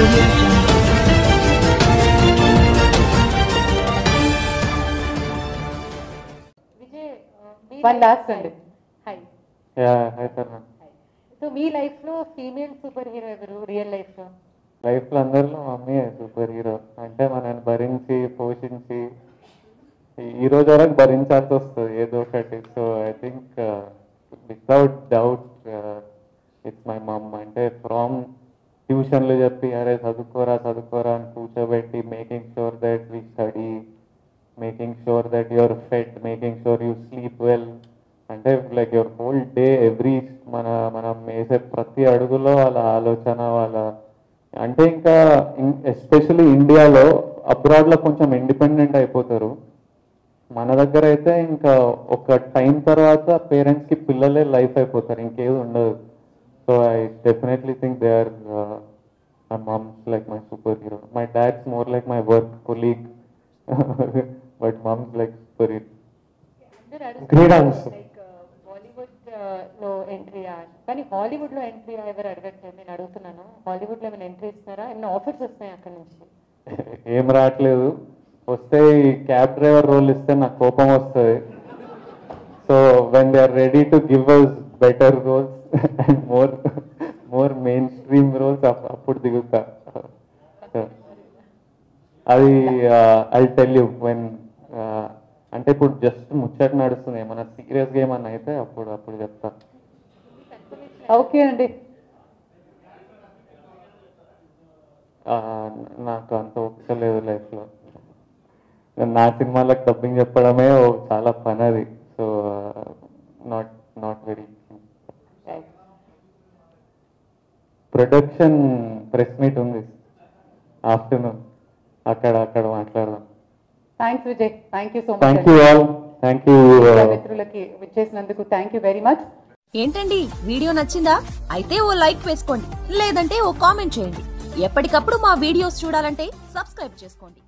Audio Jungle. One last one. Hi. Yeah, hi sir. Hi. So మీ life లో female super hero ఎవరు real life లో? Life లో అందరిలో మమ్మీ సూపర్ హీరో. అంటే మనల్ని భరించి పోషించి ఈ రోజు వరకు భరించాల్సి వస్తుంది ఏదో ఒకటి. So I think without doubt it's my mom. అంటే ఫ్రమ్ ట్యూషన్లు చెప్పి అరే చదువుకోరా చదువుకోరా అని కూర్చోబెట్టి making sure that we study, making sure that your fed, making sure you sleep well. అంటే like your whole day every మనం వేసే ప్రతి అడుగులో వాళ్ళ ఆలోచన వాళ్ళ అంటే ఇంకా ఎస్పెషలీ ఇండియాలో అబ్రాడ్లో కొంచెం ఇండిపెండెంట్ అయిపోతారు. మన దగ్గర అయితే ఇంకా ఒక టైం తర్వాత పేరెంట్స్కి పిల్లలే లైఫ్ అయిపోతారు, ఇంకేది ఉండదు. So I definitely think they are my mom's like my super hero. My dad's more like my work colleague but mom's like super hero. Great answer. Bollywood లో ఎంట్రీ కానీ హాలీవుడ్ లో ఎంట్రీ ఎవరు అడగట్లేదు, నేను అడుగుతున్నాను. హాలీవుడ్ లో ఏమైనా ఎంట్రీ ఇస్తున్నారా? ఏమైనా ఆఫర్స్ వస్తాయి అక్కడ నుంచి? ఏం రావట్లేదు. వస్తే ఈ క్యాబ్ డ్రైవర్ రోల్ ఇస్తే నాకు కోపం వస్తుంది. So when they are ready to give us better roles and more mainstream roles అప్పుడు దిగుతా. అది ఐ టెల్ యూ వెన్ అంటే ఇప్పుడు జస్ట్ ముచ్చట నడుస్తుంది, ఏమన్నా సీరియస్గా ఏమన్నా అయితే అప్పుడు చెప్తా. ఓకే అండి. నాకు అంత ఓపిక లేదు లైఫ్లో. నా సినిమాలకు డబ్బింగ్ చెప్పడమే చాలా పని అది. So not very. Production press meet ఉంది ఆఫ్టర్నూన్, అక్కడ మాట్లాడదాం. Thanks Vijay, thank you so much. Thank you all. Thank you మిత్రులకి విచ్చేసినందుకు థ్యాంక్ యూ వెరీ మచ్. ఏంటండి వీడియో నచ్చిందా? అయితే ఓ లైక్ వేసుకోండి, లేదంటే ఓ కామెంట్ చేయండి. ఎప్పటికప్పుడు మా వీడియోస్ చూడాలంటే సబ్స్క్రైబ్ చేసుకోండి.